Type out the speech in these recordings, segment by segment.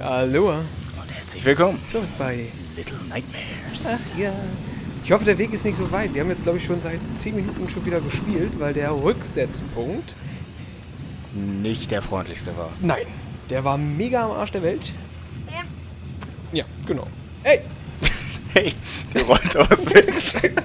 Aloha. Und herzlich willkommen Zurück bei Little Nightmares. Ach ja. Ich hoffe, der Weg ist nicht so weit. Wir haben jetzt, glaube ich, schon seit 10 Minuten schon wieder gespielt, weil der Rücksetzpunkt... Nicht der freundlichste war. Nein, der war mega am Arsch der Welt. Ja, genau. Hey! Hey, der rollt aus weg.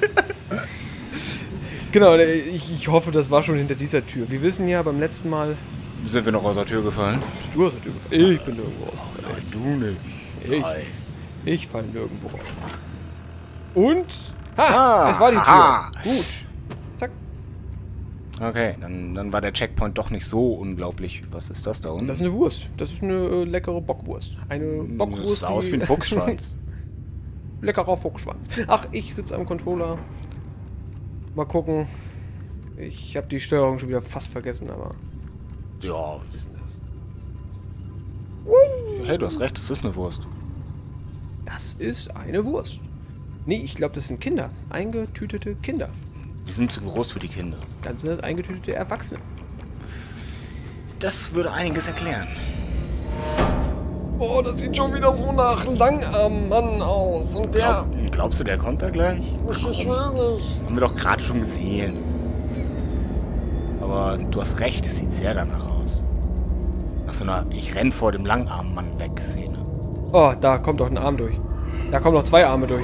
Genau, ich hoffe, das war schon hinter dieser Tür. Wir wissen ja, beim letzten Mal... Sind wir noch aus der Tür gefallen? Bist du aus der Tür gefallen? Ich bin nirgendwo rausgefallen. Nein, du nicht. Ich fall nirgendwo raus. Und... Ha! Es war die Tür. Aha. Gut. Zack. Okay, dann war der Checkpoint doch nicht so unglaublich. Was ist das da unten? Das ist eine Wurst. Das ist eine leckere Bockwurst. Eine Bockwurst, Das sah aus wie ein Fuchsschwanz. Leckerer Fuchsschwanz. Ach, ich sitze am Controller. Mal gucken. Ich habe die Steuerung schon wieder fast vergessen, aber... Ja, Was ist denn das? hey, du hast recht, das ist eine Wurst. Das ist eine Wurst. Nee, ich glaube, das sind Kinder. Eingetütete Kinder. Die sind zu groß für die Kinder. Dann sind das eingetütete Erwachsene. Das würde einiges erklären. Oh, das sieht schon wieder so nach Langarm-Mann aus. Und der... Glaubst du, der kommt da gleich? Ich will nicht. Haben wir doch gerade schon gesehen. Aber du hast recht, es sieht sehr danach aus. Nach so einer Ich renn vor dem Langarm-Mann weg Szene. Oh, da kommt doch ein Arm durch. Da kommen noch 2 Arme durch.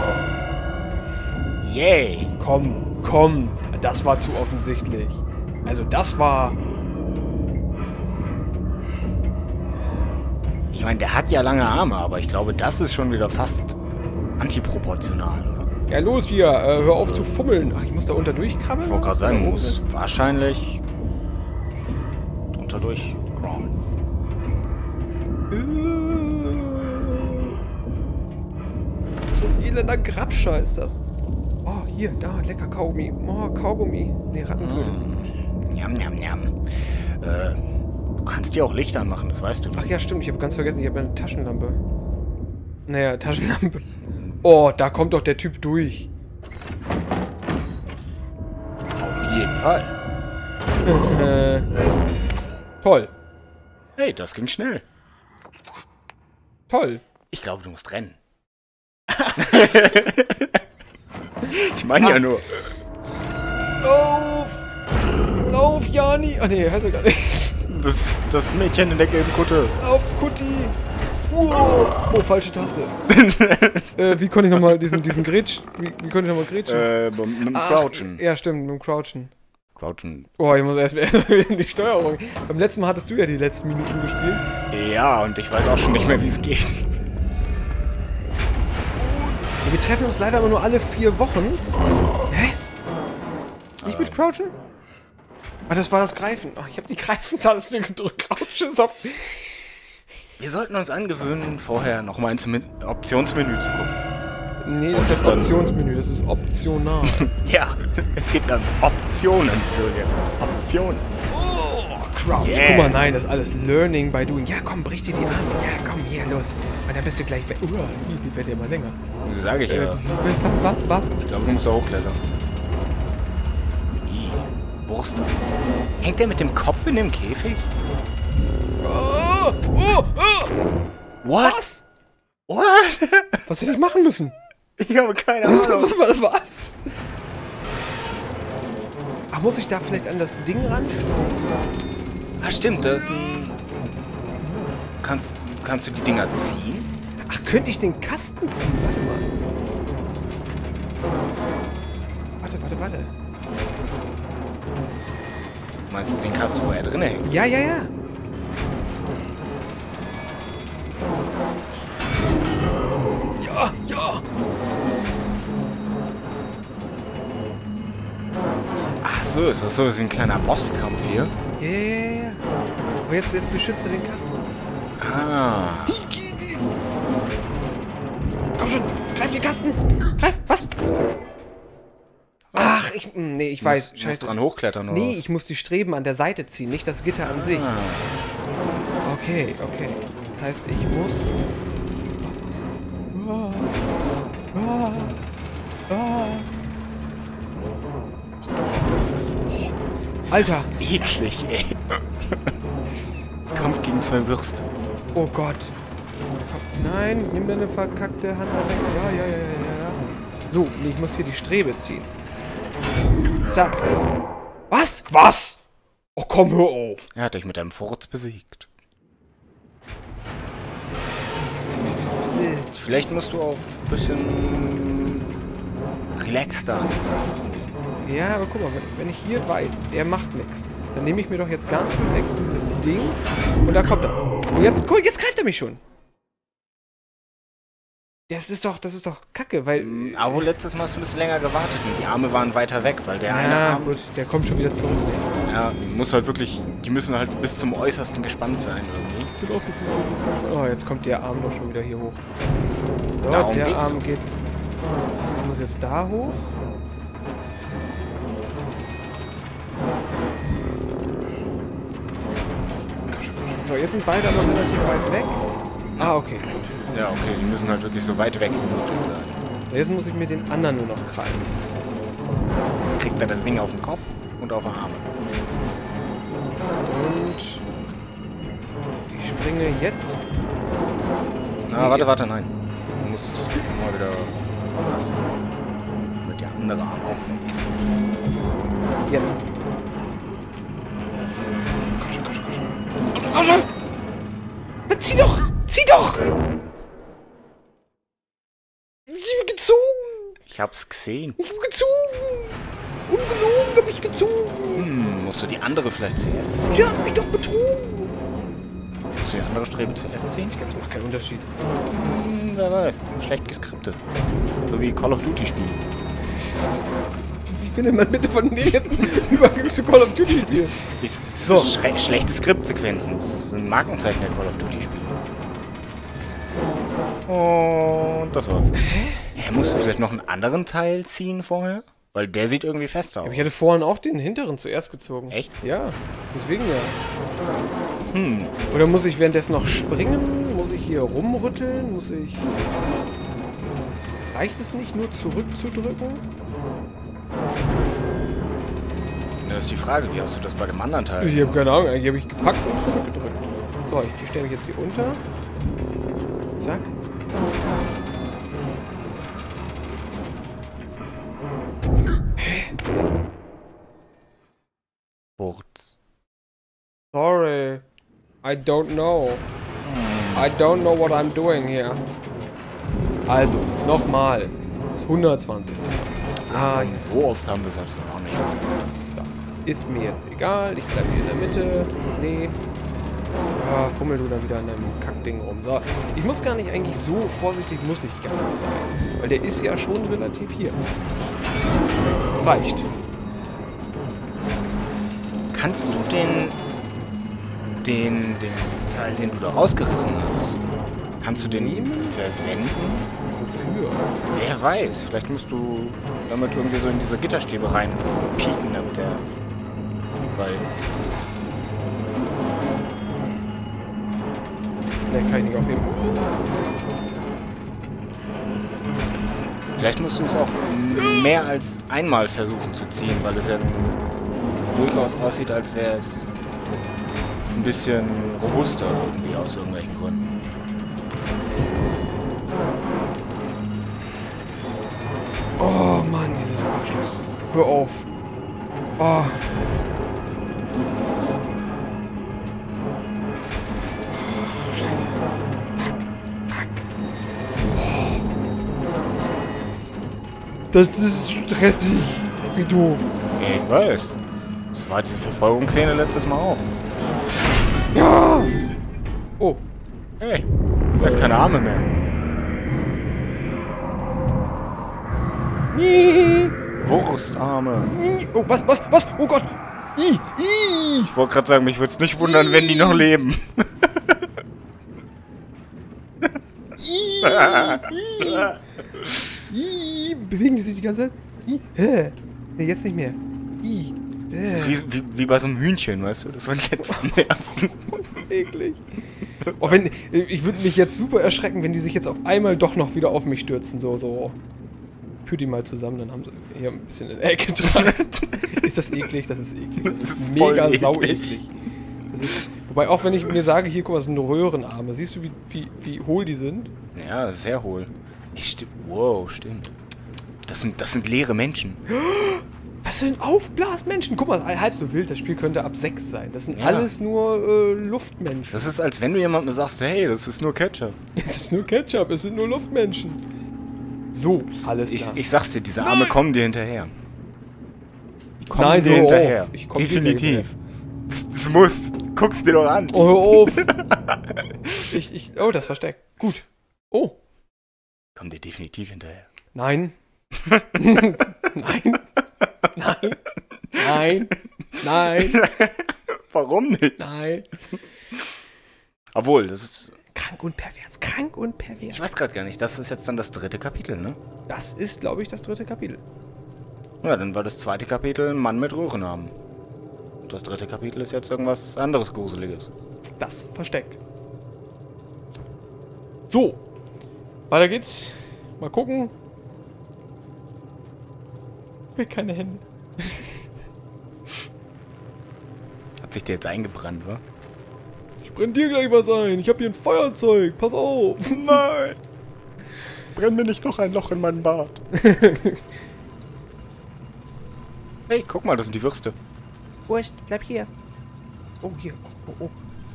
Yay! Komm. Das war zu offensichtlich. Also das war... Ich meine, der hat ja lange Arme, aber ich glaube, das ist schon wieder fast antiproportional, oder? Ja, los hier. Hör auf zu fummeln. Ach, ich muss da unter durchkrabbeln? Ich wollte gerade sagen, Da oben muss ist. wahrscheinlich drunter durchcrawlen. So ein elender Grabscher ist das. Oh, hier, da, lecker Kaugummi. Oh, Kaugummi. Nee, Rattenköder. Njam. Du kannst dir auch Licht anmachen, das weißt du nicht. Ach ja, stimmt. Ich habe ganz vergessen, ich habe eine Taschenlampe. Naja, Taschenlampe. Oh, da kommt doch der Typ durch. Auf jeden Fall. Toll. Hey, das ging schnell. Toll. Ich glaube, du musst rennen. Ich meine ja nur. Lauf, Jani! Ah nee, heißt er gar nicht. Das Mädchen in der gelben Kutte. Lauf, Kutti! Oh, falsche Taste. Wie konnte ich nochmal diesen Grätsch... Wie konnte ich nochmal grätschen? Mit dem Crouchen. Ja, stimmt, mit dem Crouchen. Crouchen. Oh, ich muss erst wieder in die Steuerung. Beim letzten Mal hattest du ja die letzten Minuten gespielt. Ja, und ich weiß auch schon nicht mehr, wie es geht. Wir treffen uns leider nur alle 4 Wochen. Hä? Nicht mit Crouchen? Ah, das war das Greifen. Ach, ich habe die Greifen-Taste gedrückt. Crouchen ist auf... Wir sollten uns angewöhnen, vorher nochmal ins Optionsmenü zu gucken. Nee, das heißt Optionsmenü. Das ist optional. Ja, es gibt dann Optionen, Julian. Optionen. Oh, Crouch. Yeah. Guck mal, nein, das ist alles Learning by Doing. Ja, komm, brich dir die Arme. Ja, komm, hier, los. Und dann bist du gleich weg. Die wird ja immer länger. Das sage ich ja. Was? Ich glaube, du musst da hochklettern. Wurst. Hängt der mit dem Kopf in dem Käfig? What? What? Was hätte ich machen müssen? Ich habe keine Ahnung. Was? Ach, muss ich da vielleicht an das Ding ran? Ah, stimmt, das ist ein... Kannst du die Dinger ziehen? Ach, könnte ich den Kasten ziehen? Warte mal. Warte. Du meinst den Kasten, wo er drin hängt? Ja. Ja. Ach so, ist das so ein kleiner Bosskampf hier? Ja. Aber jetzt beschützt du den Kasten. Ah. Komm schon, greif den Kasten. Greif, was? Ach, nee, ich weiß. Du musst dran hochklettern, oder? Nee, ich muss die Streben an der Seite ziehen, nicht das Gitter an sich. Okay. Das heißt, ich muss... Alter! Eklig, ey. Kampf gegen 2 Würste. Oh Gott. Komm, nein, nimm deine verkackte Hand da weg. Ja. So, nee, ich muss hier die Strebe ziehen. Zack. Was? Was? Oh, komm, hör auf. Er hat dich mit einem Furz besiegt. Vielleicht musst du auch ein bisschen relaxter an die Sache gehen. Ja, aber guck mal, wenn ich hier weiß, er macht nichts, dann nehme ich mir doch jetzt ganz relax dieses Ding und da kommt er. Und jetzt, guck, jetzt greift er mich schon. Das ist doch Kacke, weil... Aber letztes Mal hast du ein bisschen länger gewartet und die Arme waren weiter weg, weil der eine Ja, Arm... gut, der kommt schon wieder zurück. Ne? Ja, muss halt wirklich... Die müssen halt bis zum Äußersten gespannt sein irgendwie. Ich bin auch bis zum Äußersten gespannt. Oh, jetzt kommt der Arm doch schon wieder hier hoch. Darum Dort, der geht's Arm so. geht... Das heißt, ich muss jetzt da hoch. So, jetzt sind beide aber relativ weit weg. Ah, okay, gut. Ja, okay, die müssen halt wirklich so weit weg wie möglich sein. Jetzt muss ich mir den anderen nur noch krallen. Dann kriegt er das Ding auf den Kopf und auf die Arme. Und ich springe jetzt. Na, warte, nein. Du musst mal wieder lassen. Mit der andere Arm auch weg. Jetzt. Komm schon. Na, zieh doch! Zieh doch! Ich hab gezogen! Ich hab's gesehen. Ich hab gezogen! Ungelogen hab ich gezogen! Musst du die andere vielleicht zuerst ziehen? Der hat mich doch betrogen! Musst du die andere Strebe zuerst ziehen? Ich glaube, das macht keinen Unterschied. Wer weiß. Schlecht geskriptet. So wie Call of Duty Spiele. Wie findet man bitte von denen jetzt einen Übergang zu Call of Duty Spielen? So. Schlechte Skriptsequenzen. Das ist ein Markenzeichen der Call of Duty Spiele. Und das war's. Hä? Musst du vielleicht noch einen anderen Teil ziehen vorher? Weil der sieht irgendwie fester aus. Aber ich hatte vorhin auch den hinteren zuerst gezogen. Echt? Ja, deswegen ja. Oder muss ich währenddessen noch springen? Muss ich hier rumrütteln? Muss ich... Reicht es nicht, nur zurückzudrücken? Das ist die Frage, wie hast du das bei dem anderen Teil? Ich habe keine Ahnung, eigentlich habe ich gepackt und zurückgedrückt. So, ich stelle mich jetzt hier unter. Zack. Furz. Sorry. I don't know. I don't know what I'm doing here. Also, nochmal. Das 120. Ah, ja. So oft haben wir es also noch nicht. So. Ist mir jetzt egal. Ich bleibe hier in der Mitte. Nee. Ja, fummel du da wieder an deinem Kackding rum. So. Ich muss gar nicht eigentlich so vorsichtig, muss ich gar nicht sein. Weil der ist ja schon relativ hier. Reicht. Kannst du den Teil, den du da rausgerissen hast, kannst du den verwenden? Wofür? Wer weiß, vielleicht musst du damit irgendwie so in diese Gitterstäbe rein pieken, damit der... Weil... Ne, kann ich nicht aufheben. Vielleicht musst du es auch mehr als einmal versuchen zu ziehen, weil es ja durchaus aussieht, als wäre es ein bisschen robuster irgendwie aus irgendwelchen Gründen. Oh Mann, dieses Arschloch. Hör auf. Oh. Scheiße. Fuck. Oh. Das ist stressig. Friedhof. Ich weiß. Das war diese Verfolgungsszene letztes Mal auch. Ja! Oh. Hey, er hat keine Arme mehr. Wurstarme. Oh, was? Oh Gott! Ich wollte gerade sagen, mich würde es nicht wundern, wenn die noch leben. Bewegen die sich die ganze Zeit? Nee, jetzt nicht mehr. Das ist wie bei so einem Hühnchen, weißt du? Das waren die letzten Nerven. Das ist eklig. Oh, ich würde mich jetzt super erschrecken, wenn die sich jetzt auf einmal doch noch wieder auf mich stürzen. So. Führ die mal zusammen, dann haben sie hier ein bisschen in der Ecke dran. Ist das eklig? Das ist eklig. Das ist mega sau eklig. Wobei auch wenn ich mir sage, hier, guck mal, das sind Röhrenarme. Siehst du, wie hohl die sind? Ja, sehr hohl. Wow, stimmt. Das sind leere Menschen. Das sind Aufblasmenschen. Guck mal, halb so wild. Das Spiel könnte ab 6 sein. Das sind Ja. alles nur Luftmenschen. Das ist, als wenn du jemandem sagst, hey, das ist nur Ketchup. Es ist nur Ketchup, es sind nur Luftmenschen. So, alles klar. Ich sag's dir, diese Arme kommen dir hinterher. Die kommen Nein, dir hör hinterher. auf. Ich komm dir Definitiv. Das muss. Guck's dir doch an. Oh, hör auf. Oh, das Versteck. Gut. Oh. Kommen dir definitiv hinterher. Nein. Nein. Nein. Nein. Nein. Warum nicht? Nein. Obwohl, das ist... Krank und pervers. Krank und pervers. Ich weiß gerade gar nicht, das ist jetzt dann das 3. Kapitel, ne? Das ist, glaube ich, das 3. Kapitel. Ja, dann war das 2. Kapitel ein Mann mit Röhrenarmen. Und das 3. Kapitel ist jetzt irgendwas anderes Gruseliges. Das Versteck. So. Weiter geht's. Mal gucken. Ich will keine Hände. Hat sich der jetzt eingebrannt, wa? Ich brenn dir gleich was ein. Ich hab hier ein Feuerzeug. Pass auf. Nein! Brenn mir nicht noch ein Loch in meinen Bart. Hey, guck mal, das sind die Würste. Wurst, bleib hier. Oh, hier. Oh.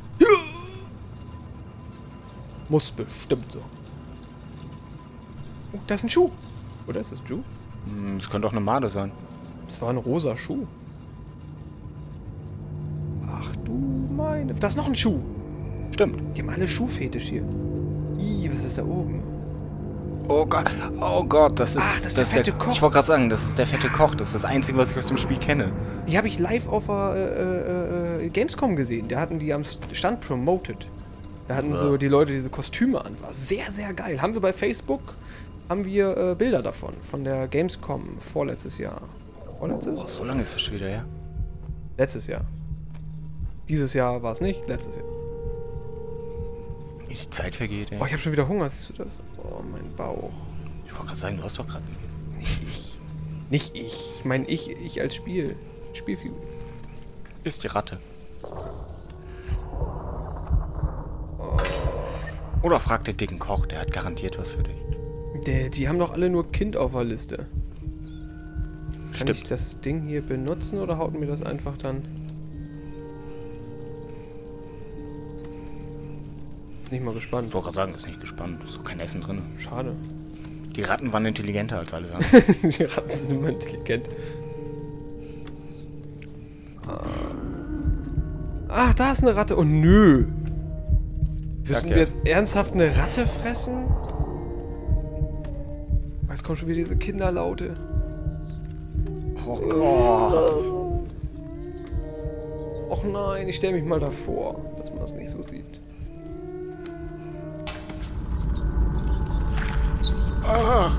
Muss bestimmt so. Oh, da ist ein Schuh. Oder ist das ein Schuh? Das könnte auch eine Made sein. Das war ein rosa Schuh. Ach du meine... Da ist noch ein Schuh. Stimmt. Die haben alle Schuhfetisch hier. Ih, was ist da oben? Oh Gott, das ist... Ach, das ist der fette Koch. Ich wollte gerade sagen, das ist der fette Koch. Das ist das Einzige, was ich aus dem Spiel kenne. Die habe ich live auf der Gamescom gesehen. Da hatten die am Stand promoted. Da hatten so die Leute diese Kostüme an. War sehr, sehr geil. Haben wir bei Facebook... haben wir Bilder davon. Von der Gamescom vorletztes Jahr. Vorletztes? Oh, so lange ist das schon wieder, ja? Letztes Jahr. Dieses Jahr war es nicht, letztes Jahr. Die Zeit vergeht, ey. Oh, ich habe schon wieder Hunger, siehst du das? Oh, mein Bauch. Ich wollte gerade sagen, du hast doch gerade gegessen. Nicht ich. Nicht ich. Ich meine ich als Spielfigur. Ist die Ratte. Oder frag den dicken Koch, der hat garantiert was für dich. Die haben doch alle nur Kind auf der Liste. Kann Stimmt. ich das Ding hier benutzen oder haut mir das einfach dann? Bin ich mal gespannt. Ich wollte gerade sagen, ist nicht gespannt. Ist doch kein Essen drin. Schade. Die Ratten waren intelligenter als alles andere. Die Ratten sind immer intelligent. Ach, da ist eine Ratte. Oh nö. Müssen wir jetzt ernsthaft eine Ratte fressen? Jetzt kommen schon wieder diese Kinderlaute. Oh Gott. Och nein, ich stelle mich mal davor, dass man das nicht so sieht. Ah.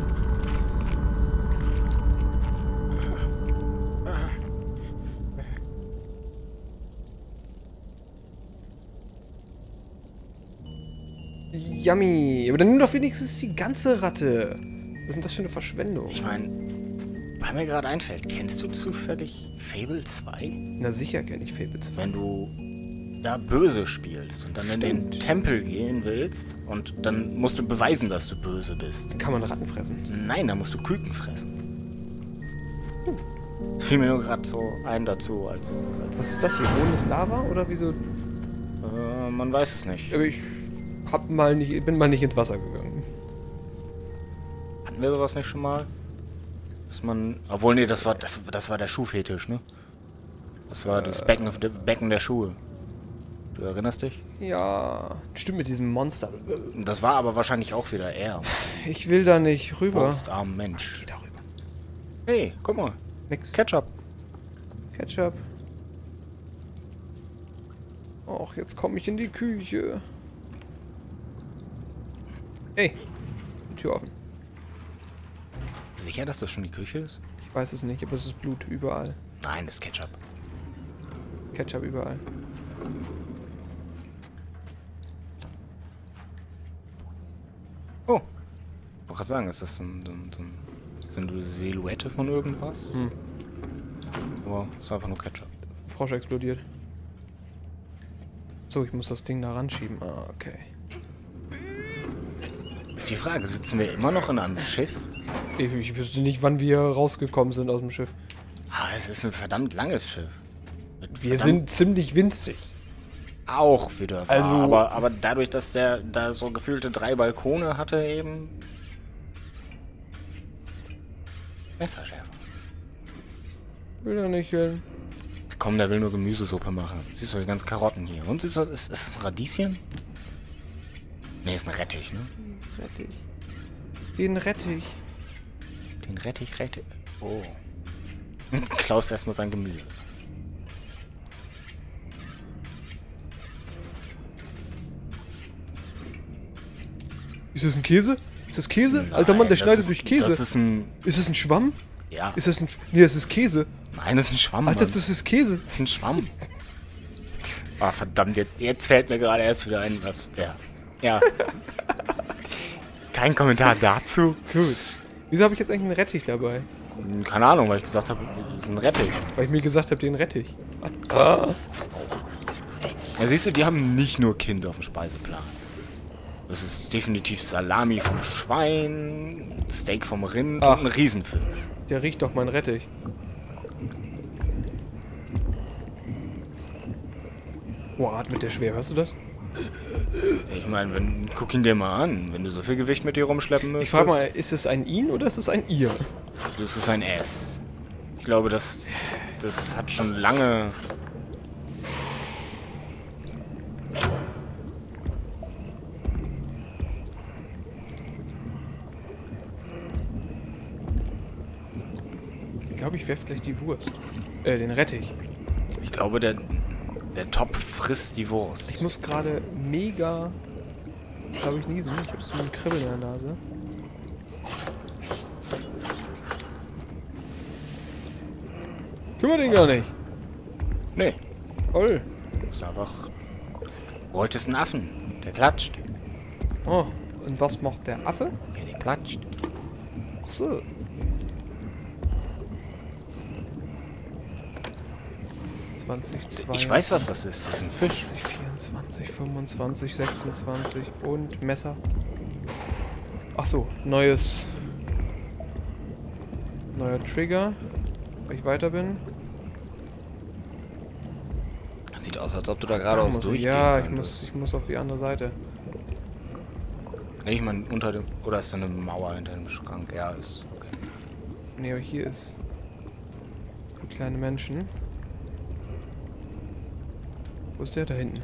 Yummy. Aber dann nimm doch wenigstens die ganze Ratte. Was ist denn das für eine Verschwendung? Ich meine, weil mir gerade einfällt, kennst du zufällig Fable 2? Na sicher kenne ich Fable 2. Wenn du da böse spielst und dann in den Tempel gehen willst und dann musst du beweisen, dass du böse bist. Kann man Ratten fressen? Nein, da musst du Küken fressen. Das fiel mir nur gerade so ein dazu als Was ist das hier? Hohles Lava oder wieso? man weiß es nicht. Aber ich bin mal nicht ins Wasser gegangen. Hatten wir sowas nicht schon mal? Dass man... Obwohl, nee, das war der Schuhfetisch, ne? Das war das Becken der Schuhe. Du erinnerst dich? Ja, stimmt mit diesem Monster. Das war aber wahrscheinlich auch wieder er. Ich will da nicht rüber. Wurstarmer Mensch. Geh da rüber. Hey, guck mal. Nix. Ketchup. Ketchup. Och, jetzt komme ich in die Küche. Hey, Tür offen. Sicher, dass das schon die Küche ist? Ich weiß es nicht, aber es ist Blut überall. Nein, das ist Ketchup. Ketchup überall. Oh. Ich wollte gerade sagen, ist das so eine Silhouette von irgendwas? Hm. Aber ist einfach nur Ketchup. Frosch explodiert. So, ich muss das Ding da ranschieben. Ah, okay. Ist die Frage, sitzen wir immer noch in einem Schiff? Ich wüsste nicht, wann wir rausgekommen sind aus dem Schiff. Ah, es ist ein verdammt langes Schiff. Wir sind ziemlich winzig. Auch wieder wahr, Also, aber dadurch, dass der da so gefühlte 3 Balkone hatte eben... Messerschärfer. Will er nicht hin. Komm, der will nur Gemüsesuppe machen. Siehst du die ganzen Karotten hier. Und siehst du, ist es ein Radieschen? Ne, ist ein Rettich, ne? Rettich. Den Rettich. Den Rettich. Oh. Klaus erstmal sein Gemüse. Ist das ein Käse? Ist das Käse? Alter Mann, der schneidet durch Käse. Das ist ein... Ist das ein Schwamm? Ja. Ist das ein... Nee, das ist Käse. Nein, das ist ein Schwamm, Alter, Mann. das ist Käse. Das ist ein Schwamm. Ah, verdammt, jetzt fällt mir gerade erst wieder ein, was... Ja. Kein Kommentar dazu. Gut. Wieso habe ich jetzt eigentlich einen Rettich dabei? Keine Ahnung, weil ich gesagt habe, das ist ein Rettich. Weil ich mir gesagt habe, den Rettich. Ja, siehst du, die haben nicht nur Kind auf dem Speiseplan. Das ist definitiv Salami vom Schwein, Steak vom Rind und ein Riesenfisch. Der riecht doch mein Rettich. Boah, atmet der schwer, hörst du das? Ich meine, guck ihn dir mal an, wenn du so viel Gewicht mit dir rumschleppen müsstest. Ich frage mal, ist es ein ihn oder ist es ein ihr? Das ist ein S. Ich glaube, das hat schon lange... Ich glaube, ich werfe gleich die Wurst. Den Rettich. Ich glaube, der Topf frisst die Wurst. Ich muss gerade mega, glaube ich, niesen. Ich habe so ein Kribbeln in der Nase. Kümmert den gar nicht. Nee. Toll. Das ist einfach... Wolltest einen Affen. Der klatscht. Oh, und was macht der Affe? Ja, der klatscht. Ach so. Ich weiß, was das ist. Das ist ein Fisch. 24, 25, 26 und Messer. Ach so, neuer Trigger, weil ich weiter bin. Sieht aus, als ob du da geradeaus durchgehen Ja, könntest. ich muss auf die andere Seite. Nee, ich meine unter dem... Oder ist da eine Mauer hinter dem Schrank? Ja, ist okay. Nee, aber hier ist ein kleine Menschen. Wo ist der? Da hinten.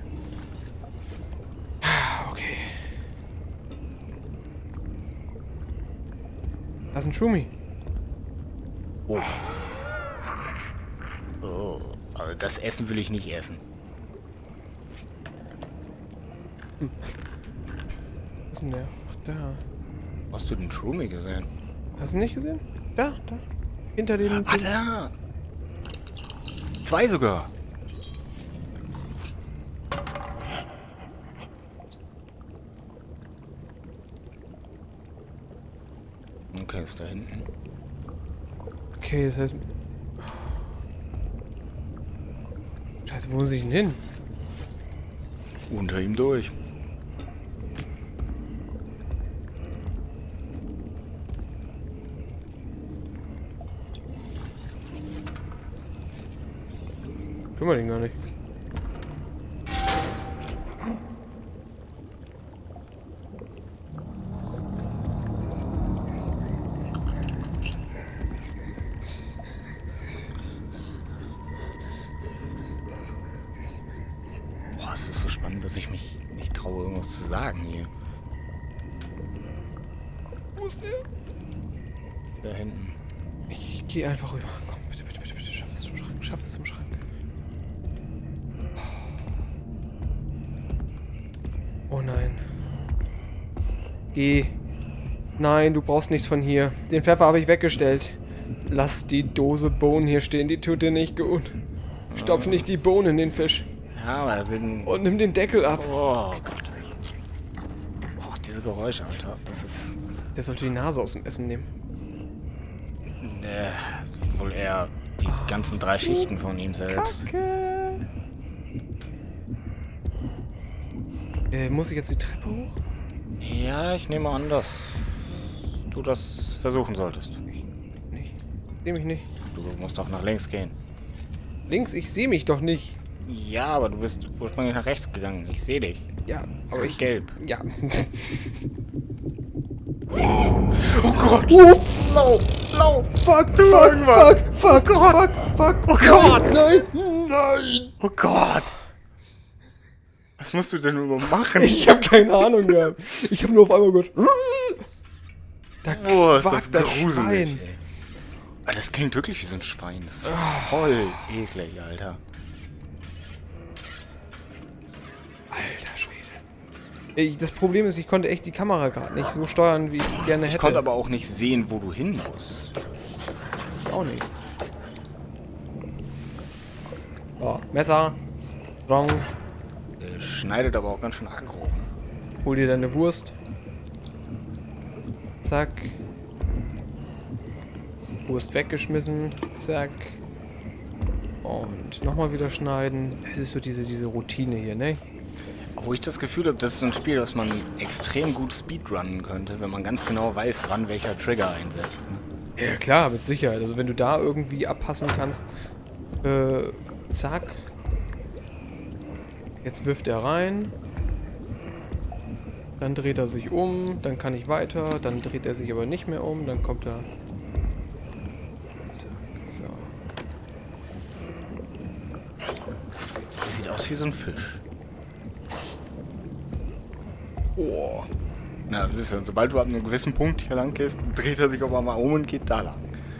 Okay. Da ist ein Schumi. Oh. Oh. Aber das Essen will ich nicht essen. Wo ist denn der? Ach, da. Hast du den Shroomy gesehen? Hast du ihn nicht gesehen? Da. Hinter dem... Ah, da! 2 sogar! Okay, ist da hinten. Okay, das heißt... Scheiße, wo muss ich denn hin? Unter ihm durch. Kümmere den gar nicht. Boah, es ist so spannend, dass ich mich nicht traue, irgendwas zu sagen hier. Wo ist der? Da hinten. Ich gehe einfach rüber. Komm, bitte. Schaff es zum Schrank. Schaff es zum Schrank. Oh nein. Geh. Nein, du brauchst nichts von hier. Den Pfeffer habe ich weggestellt. Lass die Dose Bohnen hier stehen, die tut dir nicht gut. Stopf nicht die Bohnen in den Fisch. Ja, aber er will... Und nimm den Deckel ab. Oh Gott. Oh, diese Geräusche, Alter. Das ist... Der sollte die Nase aus dem Essen nehmen. Wohl eher die ganzen 3 Schichten von ihm selbst. Kacke. Muss ich jetzt die Treppe hoch? Ja, ich nehme an, dass du das versuchen solltest. Nicht. Sehe mich nicht. Du musst doch nach links gehen. Links? Ich sehe mich doch nicht. Ja, aber du bist ursprünglich nach rechts gegangen. Ich sehe dich. Ja, aber Du bist gelb. Ja. Oh Gott! Lauf! Fuck! Oh Gott! Nein! Oh Gott! Was musst du denn überhaupt machen? Ich habe keine Ahnung gehabt. Ich habe nur auf einmal gehört. Da Boah, ist das quakt das gruselig, Schwein. ey. Ah, das klingt wirklich wie so ein Schwein. Das ist voll eklig, Alter. Alter Schwede. Das Problem ist, ich konnte echt die Kamera gerade nicht so steuern, wie ich es gerne hätte. Ich konnte aber auch nicht sehen, wo du hin musst. Ich auch nicht. So, Messer. Strong. Schneidet aber auch ganz schön aggro. Ne? Hol dir deine Wurst. Zack. Wurst weggeschmissen. Zack. Und nochmal wieder schneiden. Es ist so diese Routine hier, ne? Wo ich das Gefühl habe, das ist so ein Spiel, das man extrem gut speedrunnen könnte, wenn man ganz genau weiß, wann welcher Trigger einsetzt. Ne? Ja klar, mit Sicherheit. Also wenn du da irgendwie abpassen kannst. Zack. Jetzt wirft er rein. Dann dreht er sich um. Dann kann ich weiter. Dann dreht er sich aber nicht mehr um. Dann kommt er... Zack, so. Das sieht aus wie so ein Fisch. Oh. Na, siehst du, und sobald du ab einem gewissen Punkt hier lang gehst, dreht er sich auf einmal um und geht da lang.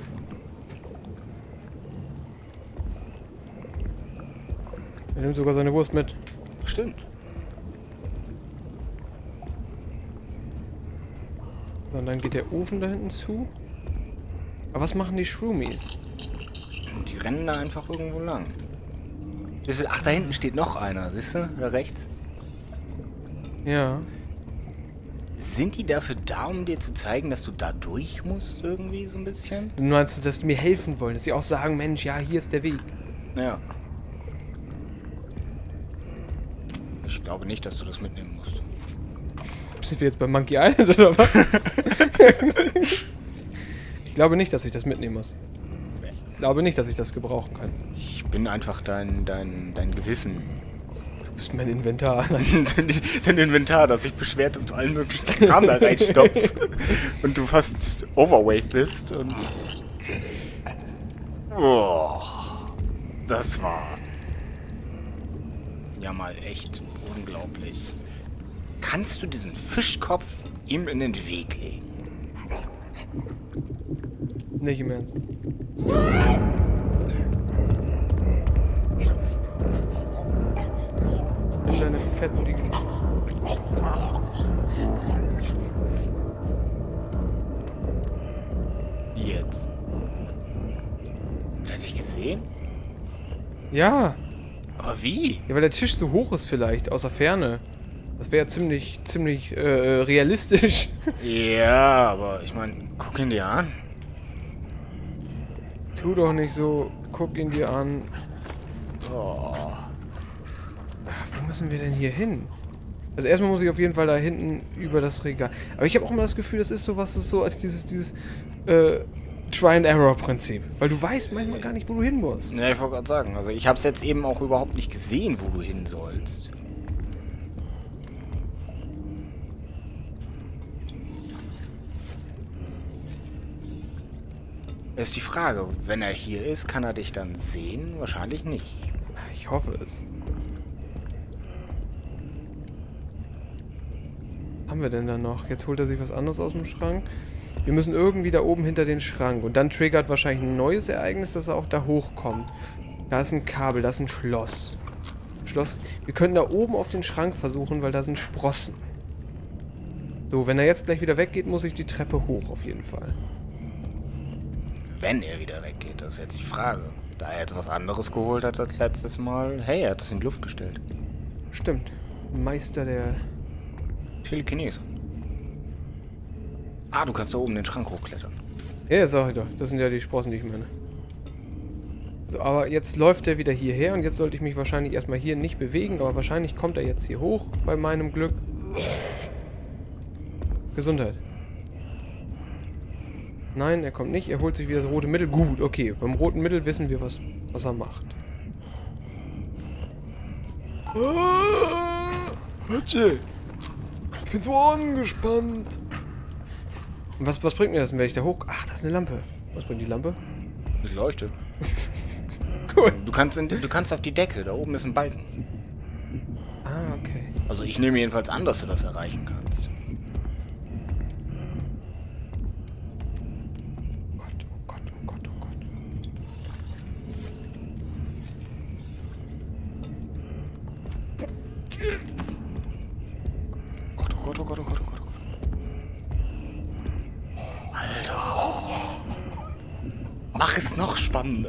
Er nimmt sogar seine Wurst mit. Stimmt. So, und dann geht der Ofen da hinten zu. Aber was machen die Shroomies? Und die rennen da einfach irgendwo lang. Ach, da hinten steht noch einer, siehst du? Da rechts. Ja. Sind die dafür da, um dir zu zeigen, dass du da durch musst, irgendwie so ein bisschen? Du meinst, dass die mir helfen wollen? Dass sie auch sagen, Mensch, ja, hier ist der Weg. Ja. Ich glaube nicht, dass du das mitnehmen musst. Sind wir jetzt bei Monkey Island oder was? Ich glaube nicht, dass ich das mitnehmen muss. Ich glaube nicht, dass ich das gebrauchen kann. Ich bin einfach dein Gewissen. Du bist mein Inventar. Dein Inventar, das sich beschwert, dass du allen möglichen Kram da reinstopft. Und du fast overweight bist und... Oh, das war... Ja mal echt unglaublich. Kannst du diesen Fischkopf ihm in den Weg legen? Nicht im Ernst. Nimm deine fettige... Jetzt. Hat er dich gesehen? Ja. Aber wie? Ja, weil der Tisch so hoch ist vielleicht, aus der Ferne. Das wäre ja ziemlich realistisch. Ja, aber ich meine, guck ihn dir an. Tu doch nicht so. Guck ihn dir an. Oh. Ach, wo müssen wir denn hier hin? Also erstmal muss ich auf jeden Fall da hinten über das Regal. Aber ich habe auch immer das Gefühl, das ist so was, das ist so als dieses Try-and-Error-Prinzip. Weil du weißt manchmal gar nicht, wo du hin musst. Ja, ich wollte gerade sagen, also ich habe es jetzt eben auch überhaupt nicht gesehen, wo du hin sollst. Ist die Frage, wenn er hier ist, kann er dich dann sehen? Wahrscheinlich nicht. Ich hoffe es. Was haben wir denn da noch? Jetzt holt er sich was anderes aus dem Schrank. Wir müssen irgendwie da oben hinter den Schrank. Und dann triggert wahrscheinlich ein neues Ereignis, dass er auch da hochkommt. Da ist ein Kabel, da ist ein Schloss. Wir können da oben auf den Schrank versuchen, weil da sind Sprossen. So, wenn er jetzt gleich wieder weggeht, muss ich die Treppe hoch auf jeden Fall. Wenn er wieder weggeht, das ist jetzt die Frage. Da er jetzt was anderes geholt hat als letztes Mal, hey, er hat das in die Luft gestellt. Stimmt. Meister der... Telekinese. Ah, du kannst da oben den Schrank hochklettern. Ja, sag ich doch. Das sind ja die Sprossen, die ich meine. So, aber jetzt läuft er wieder hierher und jetzt sollte ich mich wahrscheinlich erstmal hier nicht bewegen, aber wahrscheinlich kommt er jetzt hier hoch, bei meinem Glück. Gesundheit. Nein, er kommt nicht, er holt sich wieder das rote Mittel. Gut, okay, beim roten Mittel wissen wir, was er macht. Hatsche! Ich bin so angespannt. Und was bringt mir das denn, wenn ich da hoch... Ach, das ist eine Lampe. Was bringt die Lampe? Es leuchtet. Cool. Du kannst auf die Decke, da oben ist ein Balken. Ah, okay. Also ich nehme jedenfalls an, dass du das erreichen kannst. Oh Gott, oh Gott, oh Gott, oh Gott. Gott, oh Gott, oh Gott, oh Gott, oh Gott, oh Gott. Alter. Mach es noch spannender.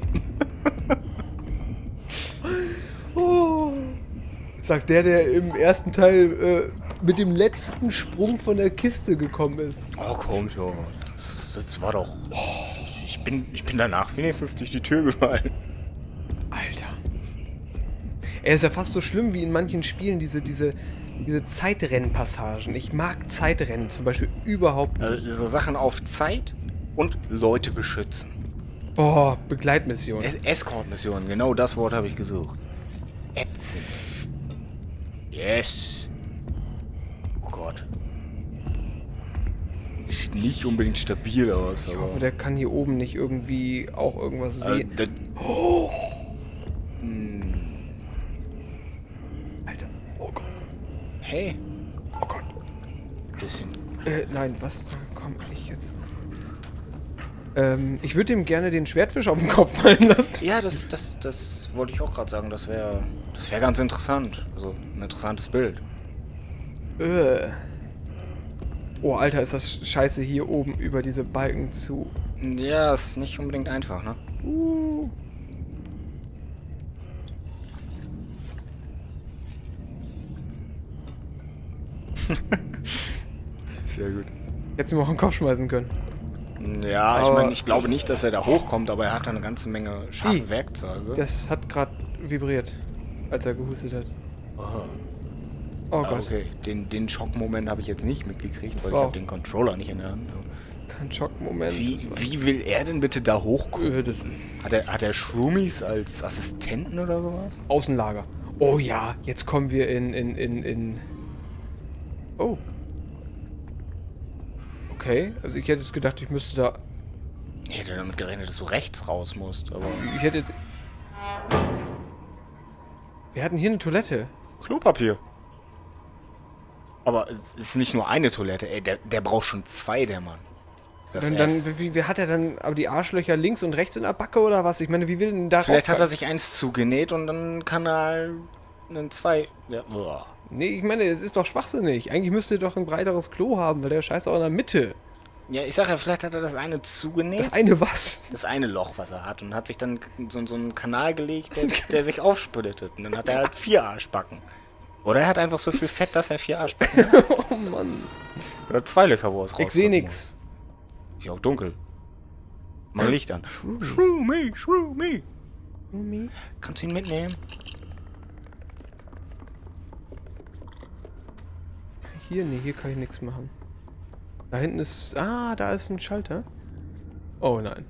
Oh. Sagt der im ersten Teil mit dem letzten Sprung von der Kiste gekommen ist. Oh komm schon. Das war doch... Ich bin danach wenigstens durch die Tür gefallen. Alter. Er ist ja fast so schlimm wie in manchen Spielen diese Zeitrennpassagen. Ich mag Zeitrennen zum Beispiel überhaupt nicht. Also so Sachen auf Zeit und Leute beschützen. Boah, Begleitmission. Escort-Mission, genau das Wort habe ich gesucht. Ätzend. Yes. Oh Gott. Sieht nicht unbedingt stabil aus, aber... Ich hoffe, der kann hier oben nicht irgendwie auch irgendwas sehen. Oh. Alter. Oh Gott. Hey. Oh Gott. Bisschen. Nein, was? Da komme ich jetzt... ich würde ihm gerne den Schwertfisch auf den Kopf fallen lassen. Ja, das wollte ich auch gerade sagen. Das wäre ganz interessant. Also, ein interessantes Bild. Oh, Alter, ist das scheiße, hier oben über diese Balken zu... Ja, ist nicht unbedingt einfach, ne? Sehr gut. Hättest du ihm auch den Kopf schmeißen können. Ja, Aber ich meine, ich glaube nicht, dass er da hochkommt, aber er hat da eine ganze Menge scharfe Werkzeuge. Das hat gerade vibriert, als er gehustet hat. Oh Gott. Okay, den Schockmoment habe ich jetzt nicht mitgekriegt, Das weil ich war habe den Controller nicht in der Hand. Kein Schockmoment. Wie will er denn bitte da hochkommen? Das ist Hat er Shroomies als Assistenten oder sowas? Außenlager. Oh ja, jetzt kommen wir in... Oh. Okay, also ich hätte jetzt gedacht, ich müsste da... Ich hätte damit gerechnet, dass du rechts raus musst, aber... Ich hätte jetzt... Wir hatten hier eine Toilette. Klopapier. Aber es ist nicht nur eine Toilette, ey, der braucht schon zwei, der Mann. Wie hat er dann aber die Arschlöcher links und rechts in der Backe oder was? Ich meine, wie will denn da... Vielleicht hat er sich eins zugenäht und dann kann er einen zwei... Ja, boah. Nee, ich meine, es ist doch schwachsinnig. Eigentlich müsste er doch ein breiteres Klo haben, weil der scheißt auch in der Mitte. Ja, ich sag ja, vielleicht hat er das eine zugenäht. Das eine was? Das eine Loch, was er hat. Und hat sich dann so einen Kanal gelegt, der sich aufsplittet. Und dann hat er halt 4 Arschbacken. Oder er hat einfach so viel Fett, dass er 4 Arschbacken hat. Oh Mann. Oder 2 Löcher, wo es rauskommt. Ich sehe nix. Ist ja auch dunkel. Mach Licht an. Shrew me, shrew me. Kannst du ihn mitnehmen? Hier, nee, hier kann ich nichts machen. Da hinten ist... Ah, da ist ein Schalter. Oh nein.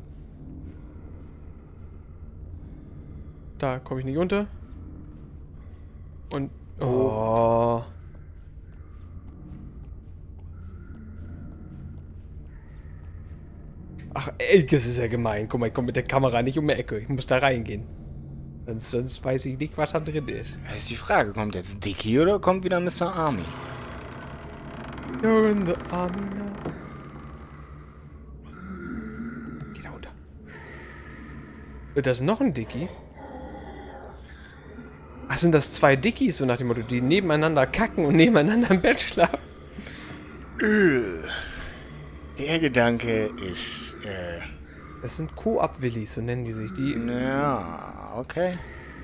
Da komme ich nicht unter. Und... Oh. Ach, ey, das ist ja gemein. Guck mal, ich komme mit der Kamera nicht um die Ecke. Ich muss da reingehen. Sonst weiß ich nicht, was da drin ist. Das ist die Frage, kommt jetzt Dickie oder kommt wieder Mr. Army? You're in the army now. Geh da unter. Wird das noch ein Dickie? Ach, sind das 2 Dickies, so nach dem Motto, die nebeneinander kacken und nebeneinander im Bett schlafen? Der Gedanke ist, Das sind Koop-Willis, so nennen die sich. Die... Ja, okay.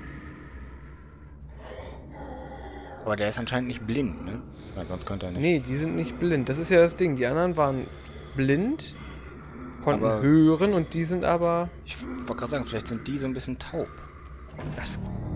Aber der ist anscheinend nicht blind, ne? Weil sonst könnte er nicht. Nee, die sind nicht blind. Das ist ja das Ding. Die anderen waren blind. konnten Aber hören und die sind aber... ich wollte gerade sagen, vielleicht sind die so ein bisschen taub. Das